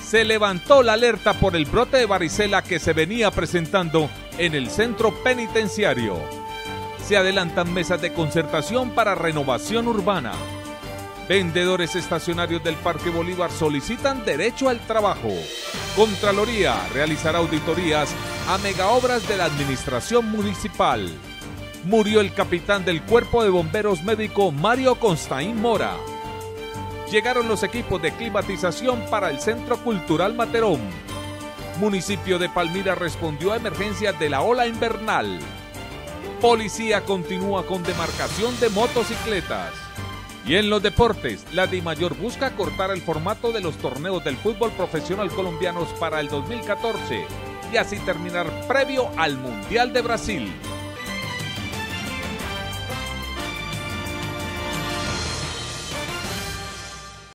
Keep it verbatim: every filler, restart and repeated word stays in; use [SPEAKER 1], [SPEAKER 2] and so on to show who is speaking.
[SPEAKER 1] Se levantó la alerta por el brote de varicela que se venía presentando en el centro penitenciario. Se adelantan mesas de concertación para renovación urbana. Vendedores estacionarios del Parque Bolívar solicitan derecho al trabajo. Contraloría realizará auditorías a megaobras de la administración municipal. Murió el capitán del Cuerpo de Bomberos Médico Mario Constaín Mora. Llegaron los equipos de climatización para el Centro Cultural Materón. Municipio de Palmira respondió a emergencias de la ola invernal. Policía continúa con demarcación de motocicletas. Y en los deportes, la DIMAYOR busca cortar el formato de los torneos del fútbol profesional colombianos para el dos mil catorce y así terminar previo al Mundial de Brasil.